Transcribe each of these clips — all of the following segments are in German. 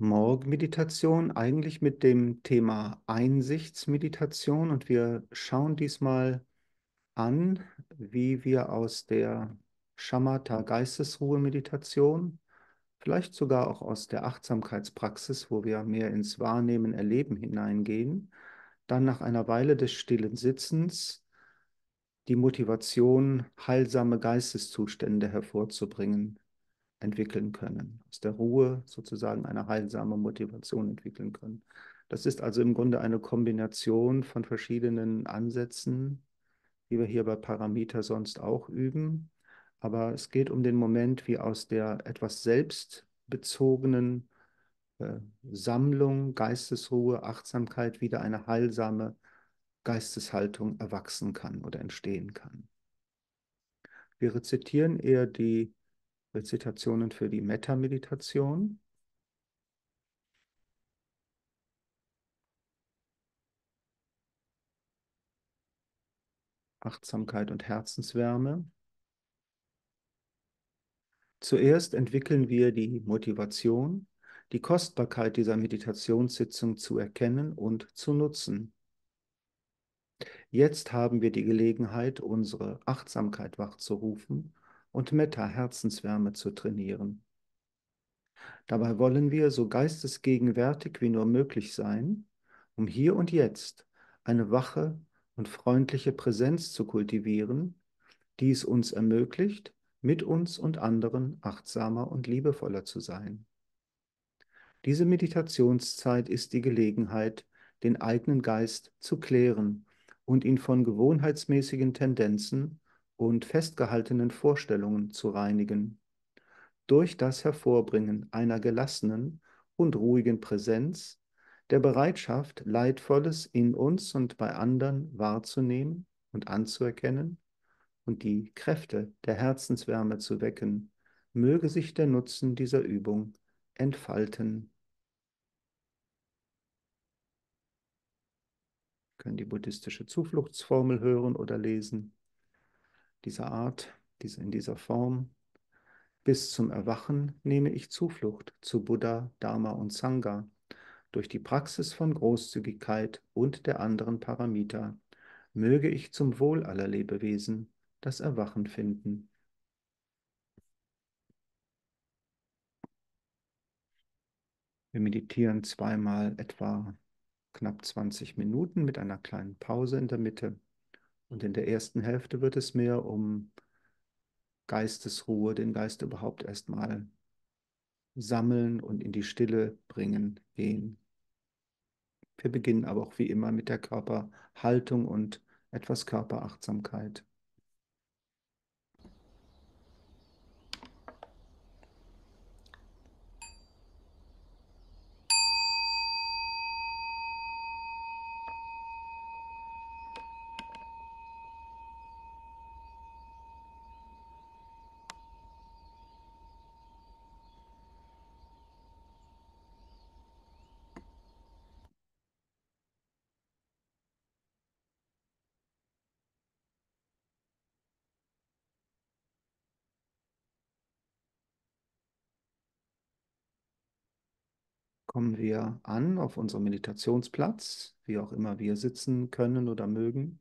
Morgenmeditation, eigentlich mit dem Thema Einsichtsmeditation. Und wir schauen diesmal an, wie wir aus der Shamatha-Geistesruhe-Meditation, vielleicht sogar auch aus der Achtsamkeitspraxis, wo wir mehr ins Wahrnehmen, Erleben hineingehen, dann nach einer Weile des stillen Sitzens die Motivation, heilsame Geisteszustände hervorzubringen, entwickeln können, aus der Ruhe sozusagen eine heilsame Motivation entwickeln können. Das ist also im Grunde eine Kombination von verschiedenen Ansätzen, die wir hier bei Paramita sonst auch üben. Aber es geht um den Moment, wie aus der etwas selbstbezogenen äh, Sammlung, Geistesruhe, Achtsamkeit wieder eine heilsame Geisteshaltung erwachsen kann oder entstehen kann. Wir rezitieren eher die Rezitationen für die Metta-Meditation. Achtsamkeit und Herzenswärme. Zuerst entwickeln wir die Motivation, die Kostbarkeit dieser Meditationssitzung zu erkennen und zu nutzen. Jetzt haben wir die Gelegenheit, unsere Achtsamkeit wachzurufen und Metta-Herzenswärme zu trainieren. Dabei wollen wir so geistesgegenwärtig wie nur möglich sein, um hier und jetzt eine wache und freundliche Präsenz zu kultivieren, die es uns ermöglicht, mit uns und anderen achtsamer und liebevoller zu sein. Diese Meditationszeit ist die Gelegenheit, den eigenen Geist zu klären und ihn von gewohnheitsmäßigen Tendenzen und festgehaltenen Vorstellungen zu reinigen. Durch das Hervorbringen einer gelassenen und ruhigen Präsenz, der Bereitschaft, Leidvolles in uns und bei anderen wahrzunehmen und anzuerkennen, und die Kräfte der Herzenswärme zu wecken, möge sich der Nutzen dieser Übung entfalten. Wir können die buddhistische Zufluchtsformel hören oder lesen, dieser Art, in dieser Form. Bis zum Erwachen nehme ich Zuflucht zu Buddha, Dharma und Sangha durch die Praxis von Großzügigkeit und der anderen Paramita. Möge ich zum Wohl aller Lebewesen das Erwachen finden. Wir meditieren zweimal etwa knapp 20 Minuten mit einer kleinen Pause in der Mitte. Und in der ersten Hälfte wird es mehr um Geistesruhe, den Geist überhaupt erstmal sammeln und in die Stille bringen gehen. Wir beginnen aber auch wie immer mit der Körperhaltung und etwas Körperachtsamkeit. Kommen wir an auf unserem Meditationsplatz, wie auch immer wir sitzen können oder mögen.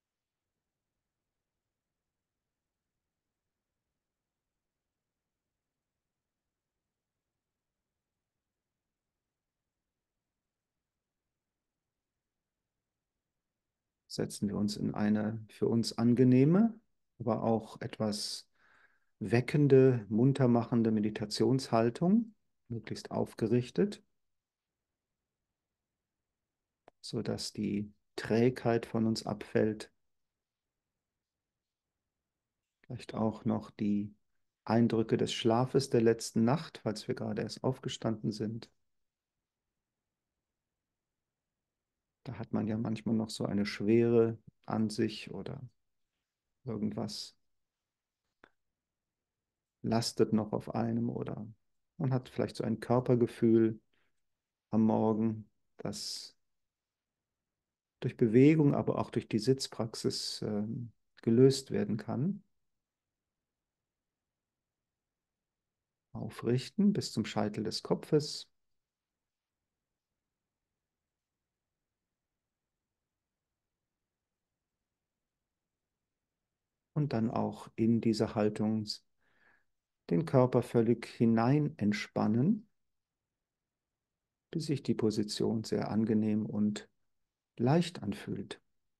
Setzen wir uns in eine für uns angenehme, aber auch etwas weckende, muntermachende Meditationshaltung, möglichst aufgerichtet, sodass die Trägheit von uns abfällt. Vielleicht auch noch die Eindrücke des Schlafes der letzten Nacht, falls wir gerade erst aufgestanden sind. Da hat man ja manchmal noch so eine Schwere an sich oder irgendwas lastet noch auf einem oder man hat vielleicht so ein Körpergefühl am Morgen, das durch Bewegung, aber auch durch die Sitzpraxis gelöst werden kann. Aufrichten bis zum Scheitel des Kopfes. und dann auch in diese Haltung den Körper völlig hinein entspannen, bis sich die Position sehr angenehm und leicht anfühlt.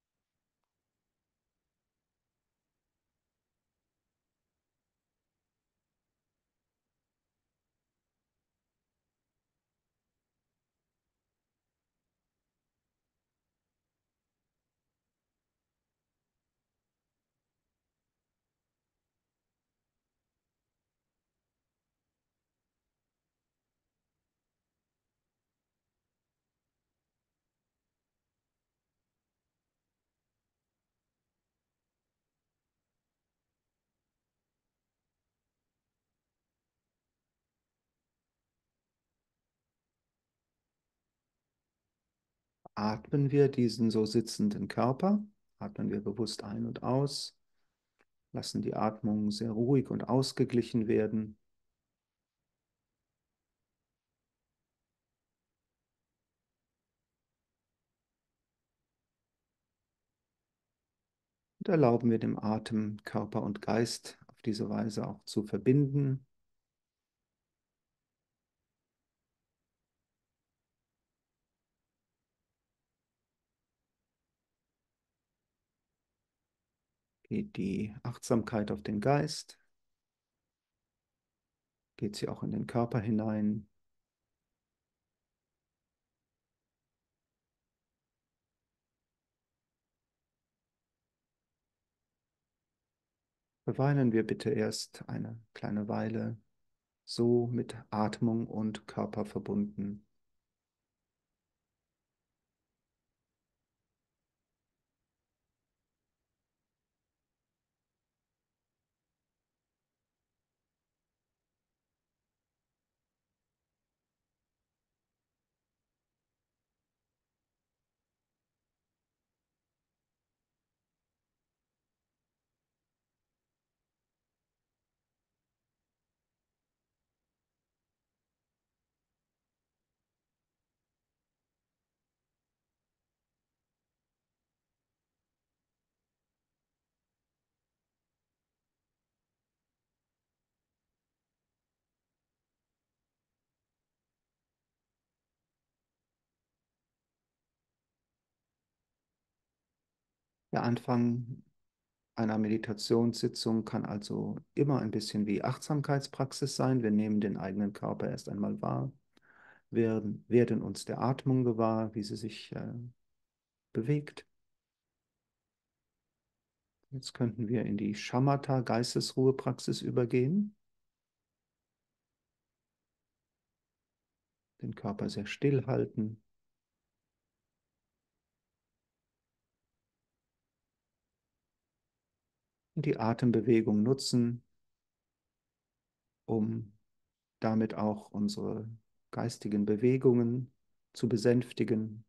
Atmen wir diesen so sitzenden Körper, atmen wir bewusst ein und aus, lassen die Atmung sehr ruhig und ausgeglichen werden und erlauben wir dem Atem Körper und Geist auf diese Weise auch zu verbinden. Geht die Achtsamkeit auf den Geist, geht sie auch in den Körper hinein. Verweilen wir bitte erst eine kleine Weile so mit Atmung und Körper verbunden. Der Anfang einer Meditationssitzung kann also immer ein bisschen wie Achtsamkeitspraxis sein. Wir nehmen den eigenen Körper erst einmal wahr, werden uns der Atmung gewahr, wie sie sich bewegt. Jetzt könnten wir in die Shamatha Geistesruhepraxis übergehen, den Körper sehr still halten und die Atembewegung nutzen, um damit auch unsere geistigen Bewegungen zu besänftigen.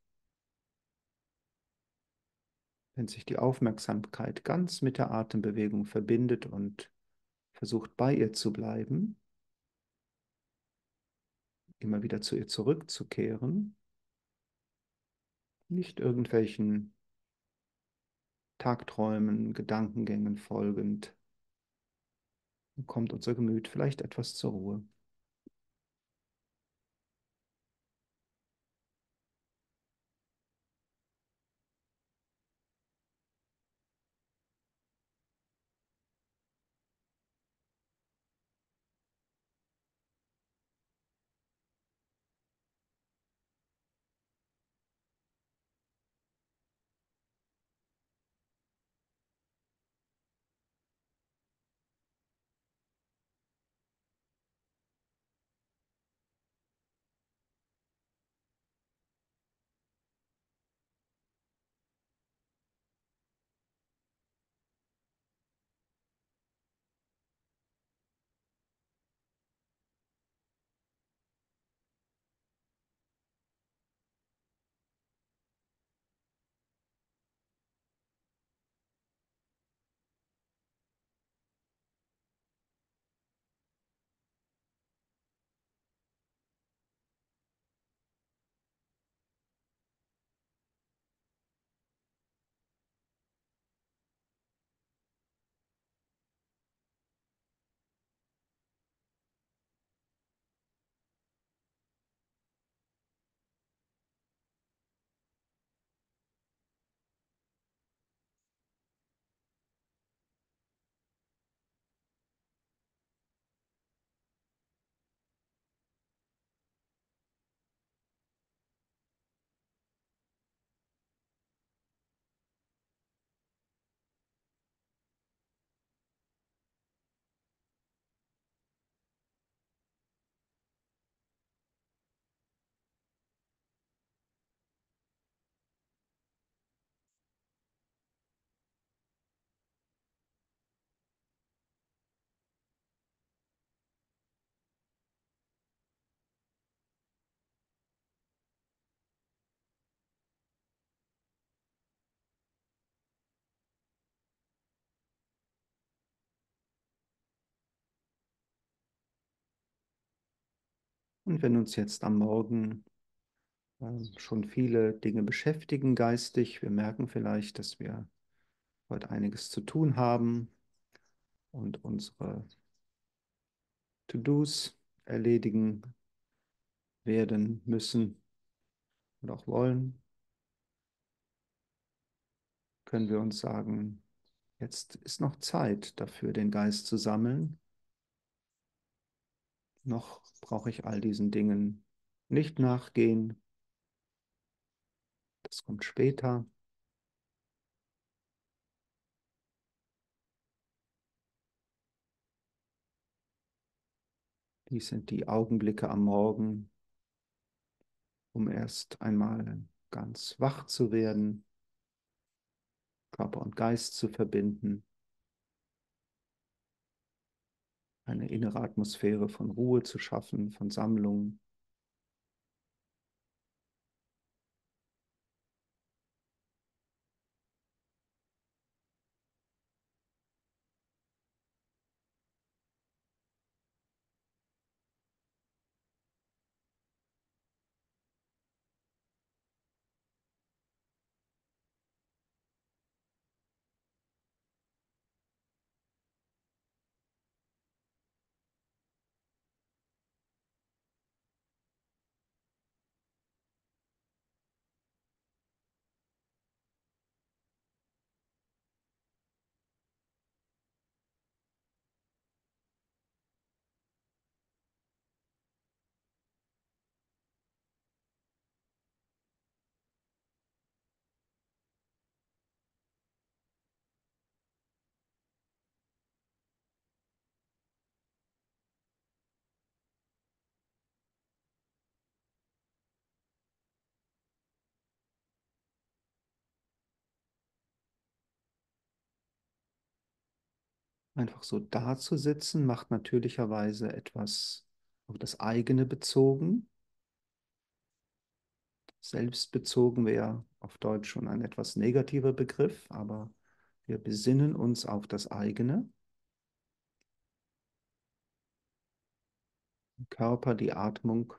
Wenn sich die Aufmerksamkeit ganz mit der Atembewegung verbindet und versucht bei ihr zu bleiben, immer wieder zu ihr zurückzukehren, nicht irgendwelchen Tagträumen, Gedankengängen folgend, kommt unser Gemüt vielleicht etwas zur Ruhe. Und wenn uns jetzt am Morgen schon viele Dinge beschäftigen geistig, wir merken vielleicht, dass wir heute einiges zu tun haben und unsere To-Dos erledigen werden müssen und auch wollen, können wir uns sagen, jetzt ist noch Zeit dafür, den Geist zu sammeln. Noch brauche ich all diesen Dingen nicht nachgehen. Das kommt später. Dies sind die Augenblicke am Morgen, um erst einmal ganz wach zu werden, Körper und Geist zu verbinden, eine innere Atmosphäre von Ruhe zu schaffen, von Sammlung. Einfach so da zu sitzen, macht natürlicherweise etwas auf das eigene bezogen. Selbstbezogen wäre auf Deutsch schon ein etwas negativer Begriff, aber wir besinnen uns auf das eigene, den Körper, die Atmung,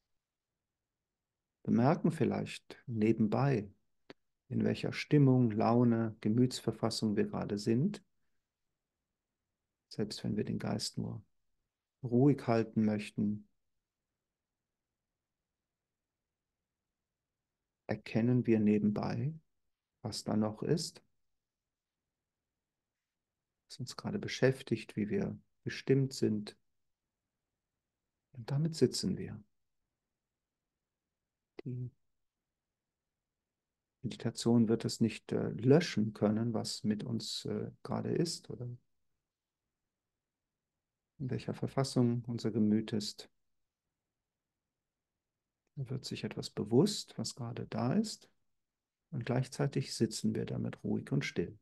bemerken vielleicht nebenbei, in welcher Stimmung, Laune, Gemütsverfassung wir gerade sind, selbst wenn wir den Geist nur ruhig halten möchten, erkennen wir nebenbei, was da noch ist, was uns gerade beschäftigt, wie wir gestimmt sind. Und damit sitzen wir. Die Meditation wird es nicht löschen können, was mit uns gerade ist oder in welcher Verfassung unser Gemüt ist. Da wird sich etwas bewusst, was gerade da ist, und gleichzeitig sitzen wir damit ruhig und still.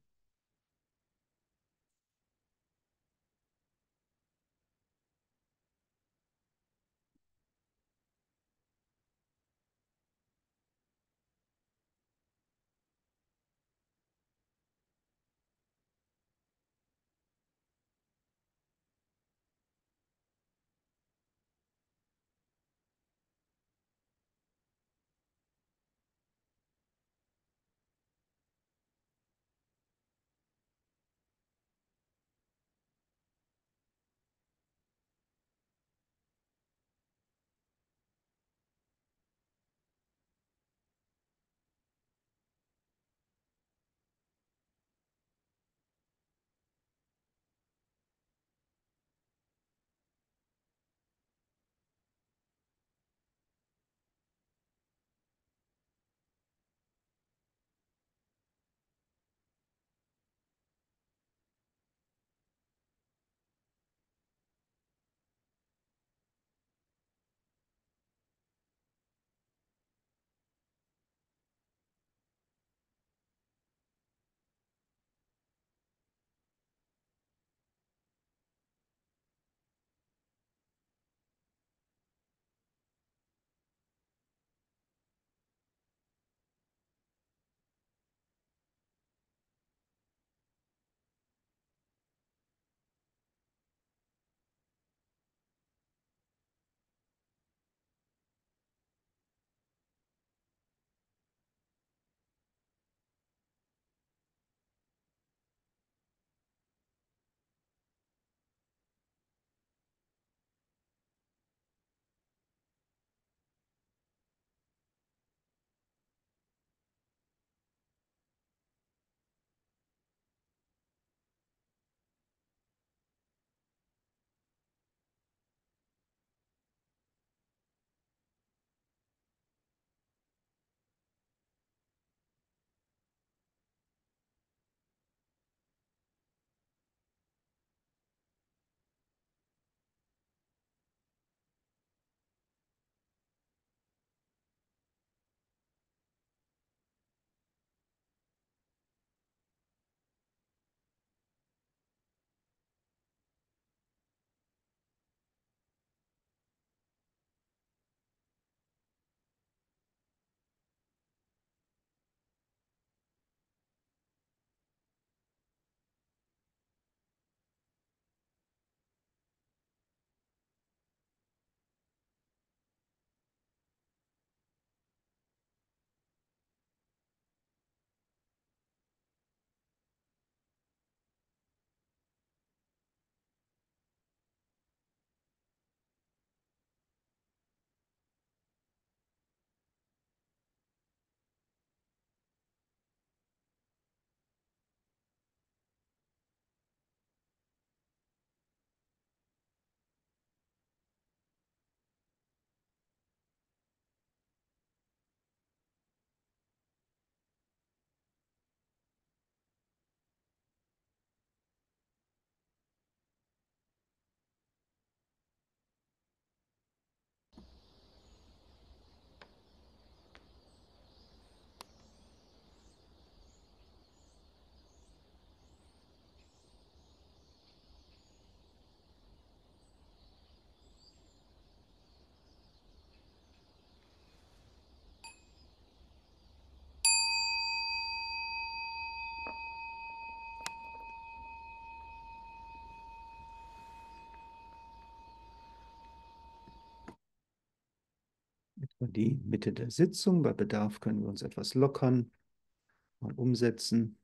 Die Mitte der Sitzung. Bei Bedarf können wir uns etwas lockern, mal umsetzen.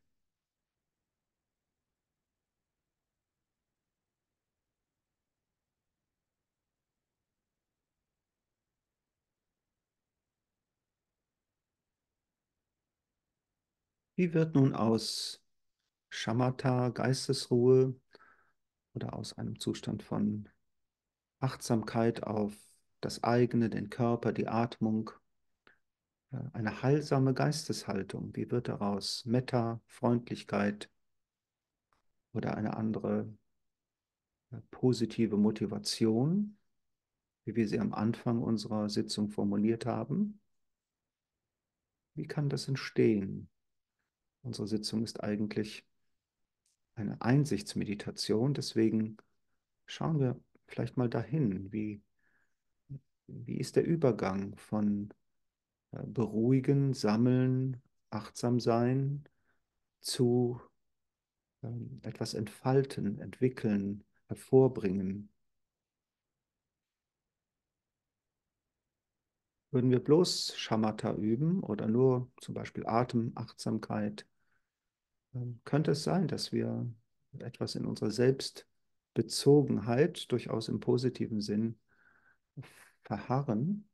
Wie wird nun aus Shamatha, Geistesruhe oder aus einem Zustand von Achtsamkeit auf das eigene, den Körper, die Atmung, eine heilsame Geisteshaltung? Wie wird daraus Metta, Freundlichkeit oder eine andere positive Motivation, wie wir sie am Anfang unserer Sitzung formuliert haben? Wie kann das entstehen? Unsere Sitzung ist eigentlich eine Einsichtsmeditation, deswegen schauen wir vielleicht mal dahin, wie ist der Übergang von beruhigen, sammeln, achtsam sein zu etwas entfalten, entwickeln, hervorbringen. Würden wir bloß Shamatha üben oder nur zum Beispiel Atemachtsamkeit, könnte es sein, dass wir etwas in unserer Selbstbezogenheit, durchaus im positiven Sinn, verharren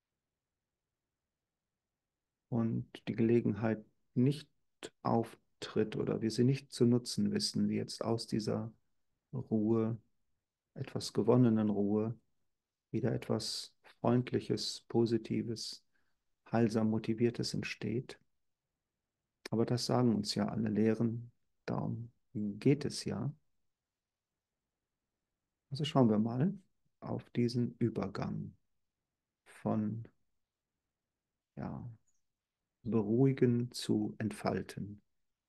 und die Gelegenheit nicht auftritt oder wir sie nicht zu nutzen wissen, wie jetzt aus dieser Ruhe, etwas gewonnenen Ruhe, wieder etwas Freundliches, Positives, heilsam Motiviertes entsteht. Aber das sagen uns ja alle Lehren, darum geht es ja. Also schauen wir mal auf diesen Übergang von ja, beruhigen zu entfalten.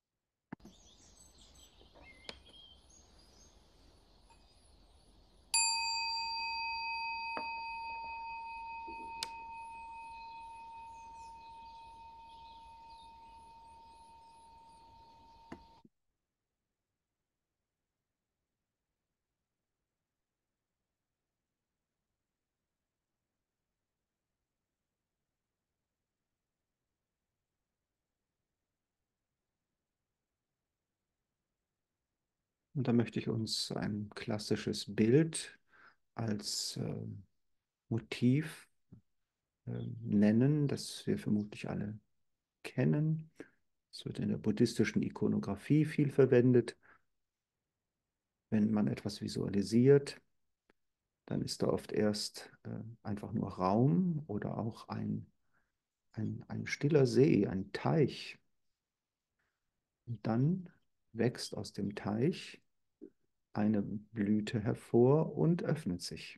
Und da möchte ich uns ein klassisches Bild als Motiv nennen, das wir vermutlich alle kennen. Es wird in der buddhistischen Ikonographie viel verwendet. Wenn man etwas visualisiert, dann ist da oft erst einfach nur Raum oder auch ein stiller See, ein Teich. Und dann wächst aus dem Teich eine Blüte hervor und öffnet sich.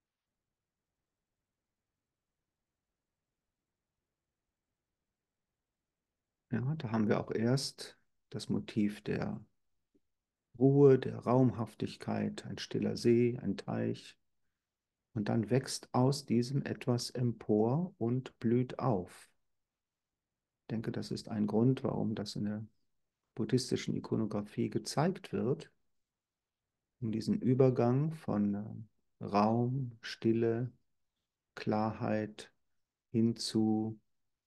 Ja, da haben wir auch erst das Motiv der Ruhe, der Raumhaftigkeit, ein stiller See, ein Teich. Und dann wächst aus diesem etwas empor und blüht auf. Ich denke, das ist ein Grund, warum das in der buddhistischen Ikonographie gezeigt wird, um diesen Übergang von Raum, Stille, Klarheit hin zu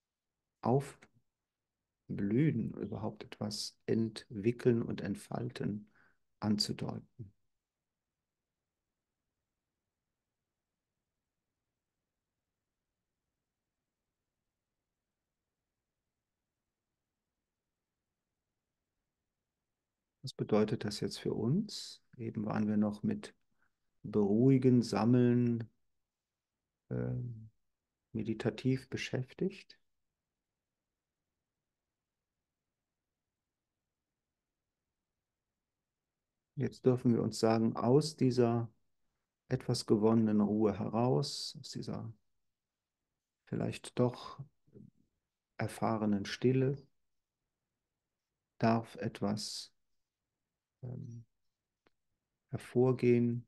Aufblühen, überhaupt etwas entwickeln und entfalten anzudeuten. Was bedeutet das jetzt für uns? Eben waren wir noch mit Beruhigen, Sammeln, äh, meditativ beschäftigt. Jetzt dürfen wir uns sagen, aus dieser etwas gewonnenen Ruhe heraus, aus dieser vielleicht doch erfahrenen Stille, darf etwas ähm, hervorgehen,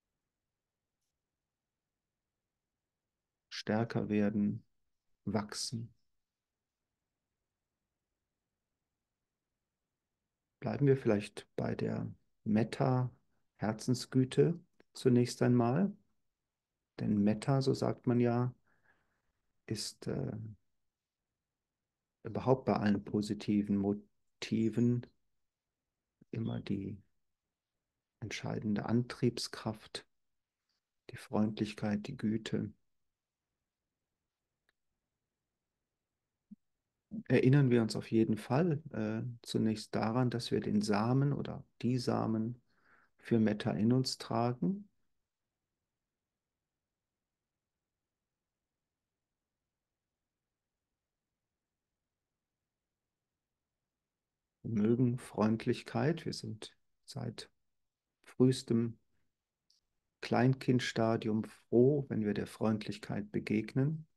stärker werden, wachsen. Bleiben wir vielleicht bei der Metta-Herzensgüte zunächst einmal. Denn Metta, so sagt man ja, ist überhaupt bei allen positiven Motiven immer die entscheidende Antriebskraft, die Freundlichkeit, die Güte. Erinnern wir uns auf jeden Fall zunächst daran, dass wir den Samen oder die Samen für Metta in uns tragen. Wir mögen Freundlichkeit. Wir sind seit frühestem Kleinkindstadium froh, wenn wir der Freundlichkeit begegnen.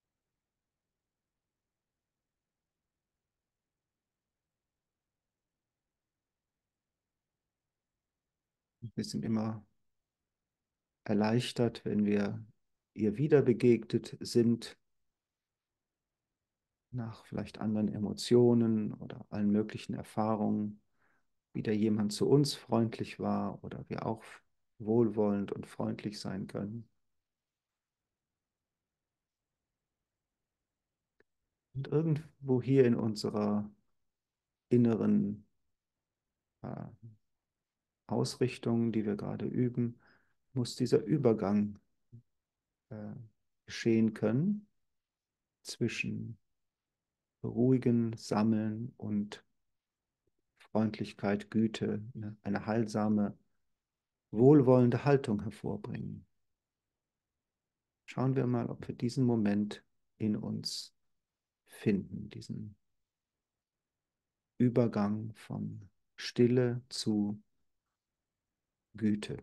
Wir sind immer erleichtert, wenn wir ihr wieder begegnet sind, nach vielleicht anderen Emotionen oder allen möglichen Erfahrungen, wieder jemand zu uns freundlich war oder wir auch wohlwollend und freundlich sein können. Und irgendwo hier in unserer inneren äh, Ausrichtung, die wir gerade üben, muss dieser Übergang äh, geschehen können zwischen Beruhigen, Sammeln und Freundlichkeit, Güte, eine heilsame, wohlwollende Haltung hervorbringen. Schauen wir mal, ob wir diesen Moment in uns finden, diesen Übergang von Stille zu Güte.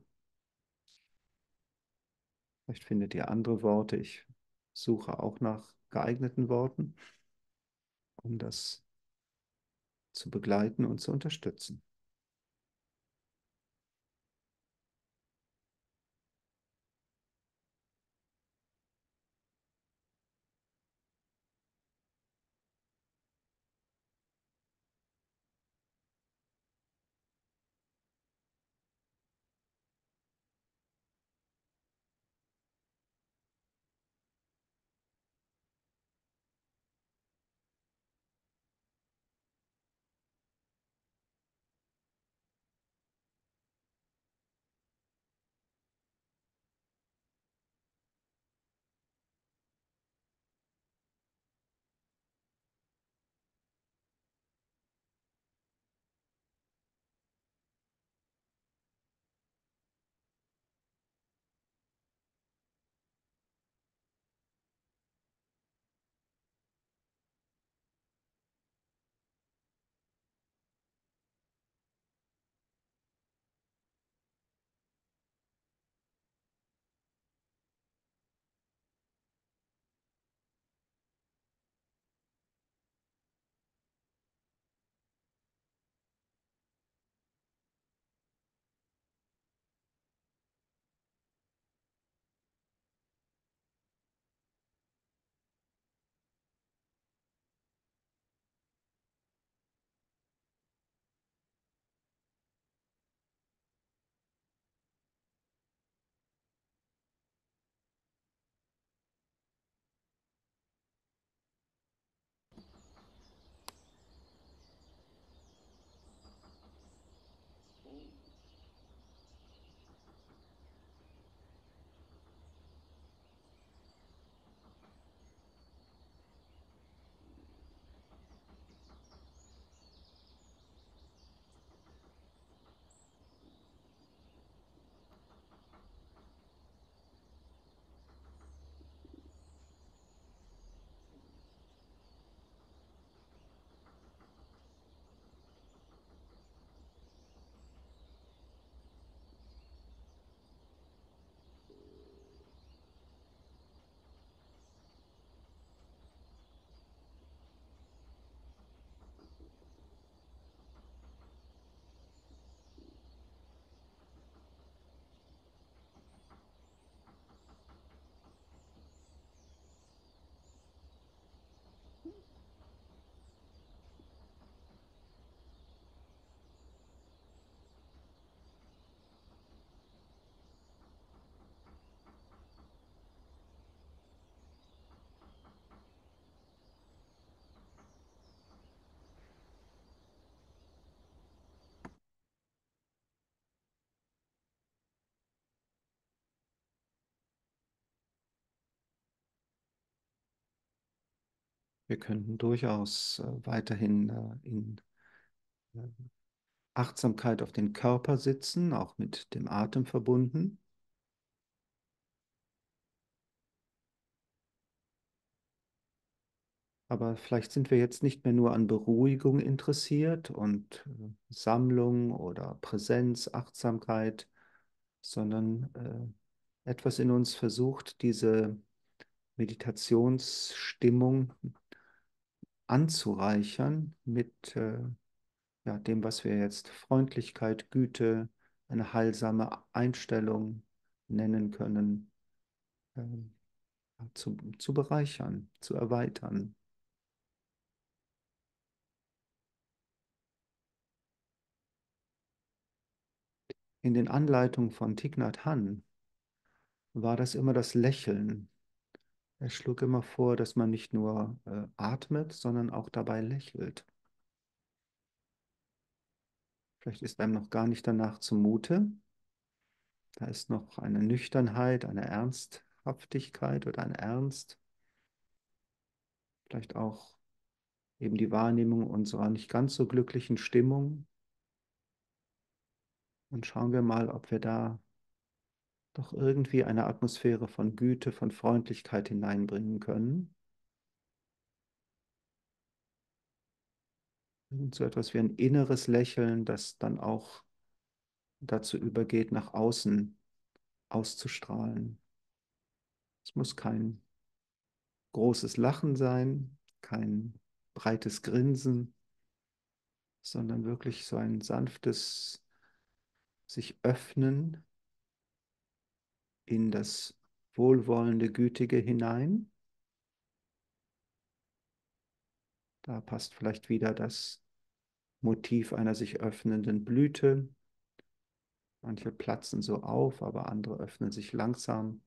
Vielleicht findet ihr andere Worte. Ich suche auch nach geeigneten Worten, um das zu begleiten und zu unterstützen. Wir könnten durchaus weiterhin in äh, Achtsamkeit auf den Körper sitzen, auch mit dem Atem verbunden. Aber vielleicht sind wir jetzt nicht mehr nur an Beruhigung interessiert und Sammlung oder Präsenz, Achtsamkeit, sondern etwas in uns versucht, diese Meditationsstimmung anzureichern mit ja, dem, was wir jetzt Freundlichkeit, Güte, eine heilsame Einstellung nennen können, ähm, zu bereichern, zu erweitern. In den Anleitungen von Thich Nhat Hanh war das immer das Lächeln. Er schlug immer vor, dass man nicht nur atmet, sondern auch dabei lächelt. Vielleicht ist einem noch gar nicht danach zumute. Da ist noch eine Nüchternheit, eine Ernsthaftigkeit oder ein Ernst. Vielleicht auch eben die Wahrnehmung unserer nicht ganz so glücklichen Stimmung. Und schauen wir mal, ob wir da doch irgendwie eine Atmosphäre von Güte, von Freundlichkeit hineinbringen können. Und so etwas wie ein inneres Lächeln, das dann auch dazu übergeht, nach außen auszustrahlen. Es muss kein großes Lachen sein, kein breites Grinsen, sondern wirklich so ein sanftes sich öffnen in das wohlwollende, gütige hinein. Da passt vielleicht wieder das Motiv einer sich öffnenden Blüte. Manche platzen so auf, aber andere öffnen sich langsam.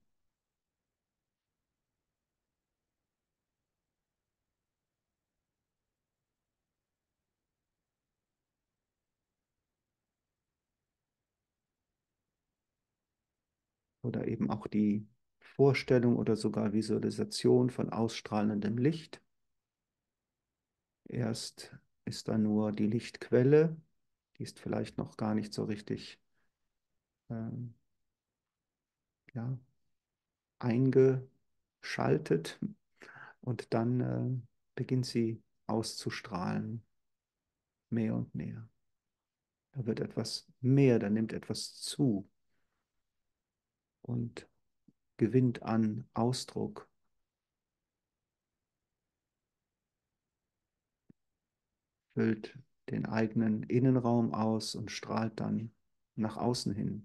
Oder eben auch die Vorstellung oder sogar Visualisation von ausstrahlendem Licht. Erst ist da nur die Lichtquelle, die ist vielleicht noch gar nicht so richtig ähm, ja, eingeschaltet und dann beginnt sie auszustrahlen, mehr und mehr. Da wird etwas mehr, da nimmt etwas zu und gewinnt an Ausdruck, füllt den eigenen Innenraum aus und strahlt dann nach außen hin.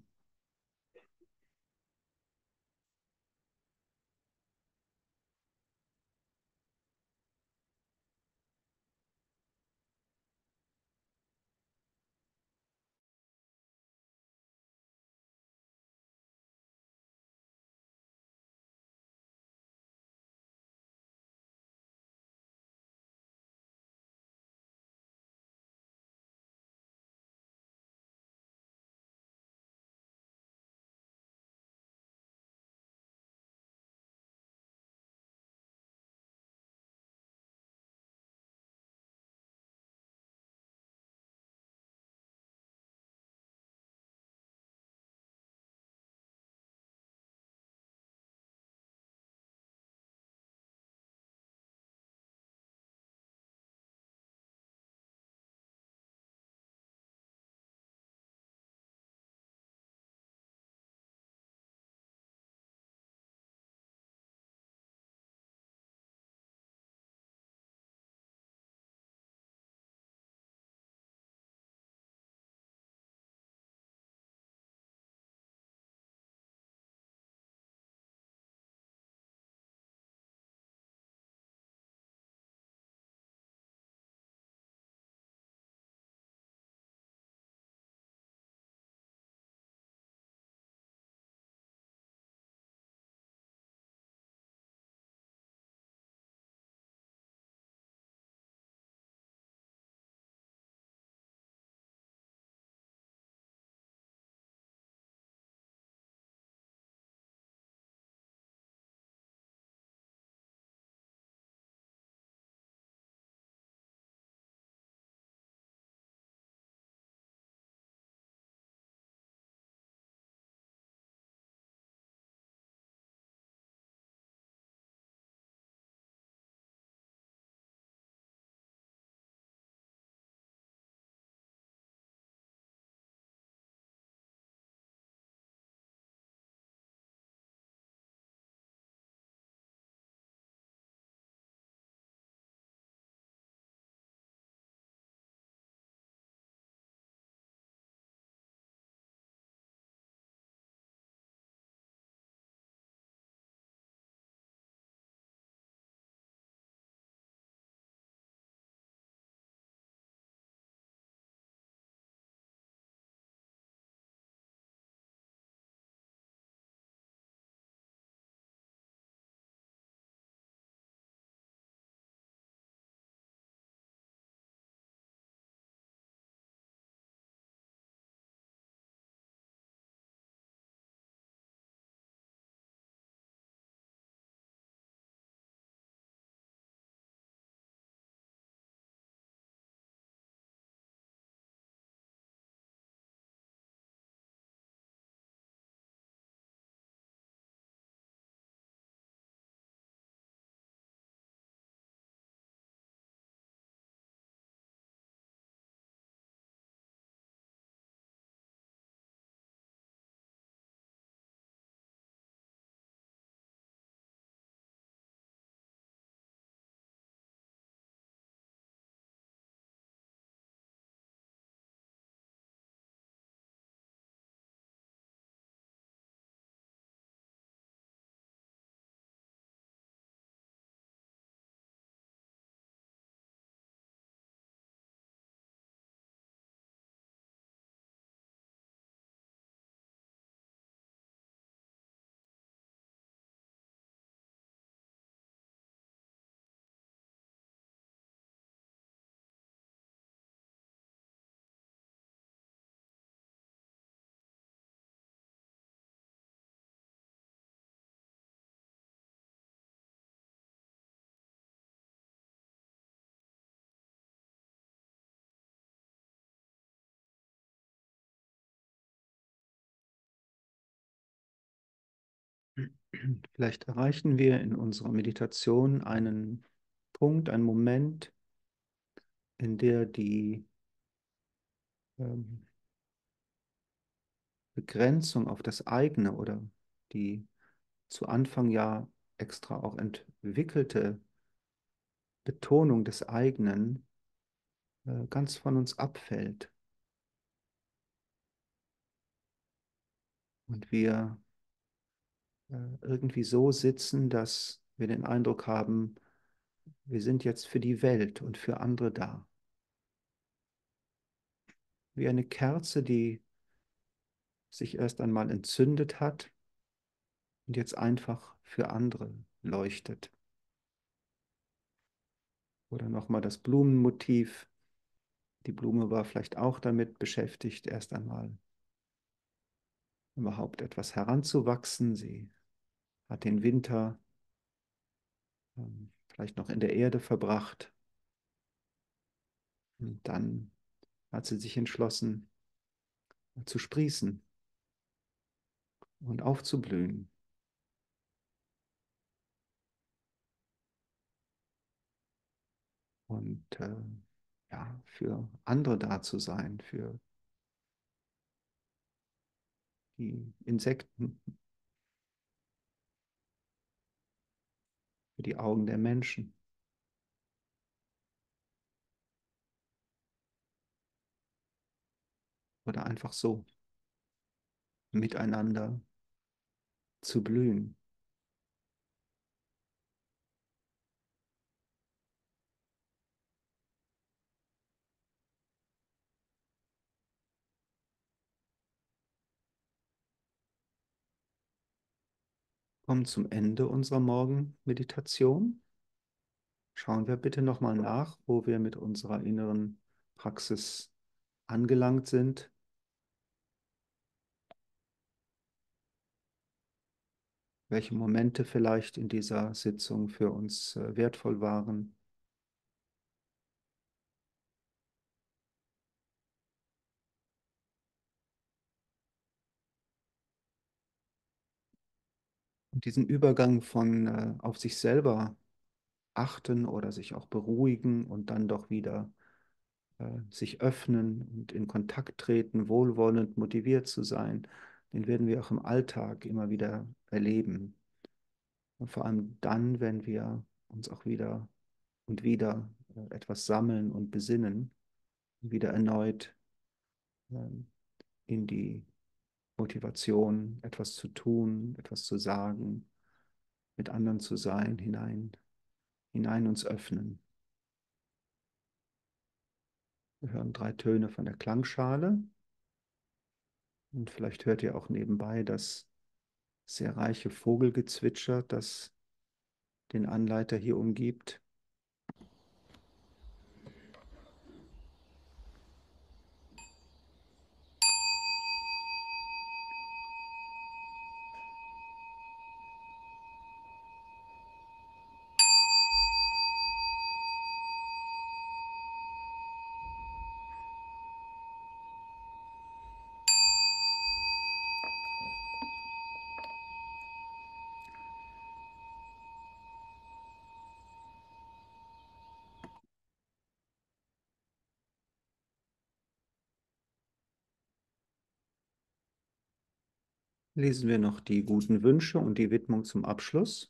Vielleicht erreichen wir in unserer Meditation einen Punkt, einen Moment, in der die ähm, Begrenzung auf das eigene oder die zu Anfang ja extra auch entwickelte Betonung des eigenen ganz von uns abfällt und wir irgendwie so sitzen, dass wir den Eindruck haben, wir sind jetzt für die Welt und für andere da. Wie eine Kerze, die sich erst einmal entzündet hat und jetzt einfach für andere leuchtet. Oder nochmal das Blumenmotiv. Die Blume war vielleicht auch damit beschäftigt, erst einmal überhaupt etwas heranzuwachsen. Sie hat den Winter vielleicht noch in der Erde verbracht. Und dann hat sie sich entschlossen zu sprießen und aufzublühen und ja, für andere da zu sein, für die Insekten, für die Augen der Menschen oder einfach so miteinander zu blühen. Kommen zum Ende unserer Morgenmeditation. Schauen wir bitte nochmal nach, wo wir mit unserer inneren Praxis angelangt sind. Welche Momente vielleicht in dieser Sitzung für uns wertvoll waren. Und diesen Übergang von auf sich selber achten oder sich auch beruhigen und dann doch wieder sich öffnen und in Kontakt treten, wohlwollend motiviert zu sein, den werden wir auch im Alltag immer wieder erleben. Und vor allem dann, wenn wir uns auch wieder und wieder etwas sammeln und besinnen, wieder erneut ähm, in die Motivation, etwas zu tun, etwas zu sagen, mit anderen zu sein, hinein uns öffnen. Wir hören 3 Töne von der Klangschale und vielleicht hört ihr auch nebenbei das sehr reiche Vogelgezwitscher, das den Anleiter hier umgibt. Lesen wir noch die guten Wünsche und die Widmung zum Abschluss.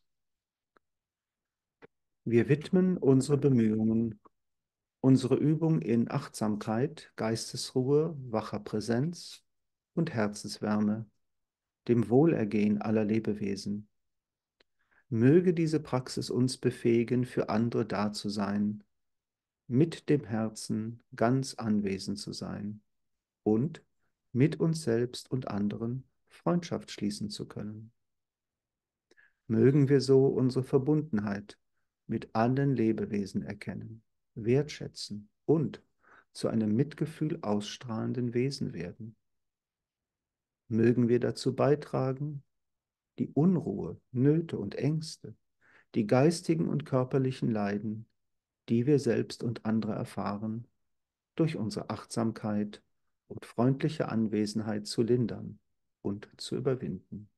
Wir widmen unsere Bemühungen, unsere Übung in Achtsamkeit, Geistesruhe, wacher Präsenz und Herzenswärme, dem Wohlergehen aller Lebewesen. Möge diese Praxis uns befähigen, für andere da zu sein, mit dem Herzen ganz anwesend zu sein und mit uns selbst und anderen Freundschaft schließen zu können. Mögen wir so unsere Verbundenheit mit allen Lebewesen erkennen, wertschätzen und zu einem Mitgefühl ausstrahlenden Wesen werden. Mögen wir dazu beitragen, die Unruhe, Nöte und Ängste, die geistigen und körperlichen Leiden, die wir selbst und andere erfahren, durch unsere Achtsamkeit und freundliche Anwesenheit zu lindern und zu überwinden.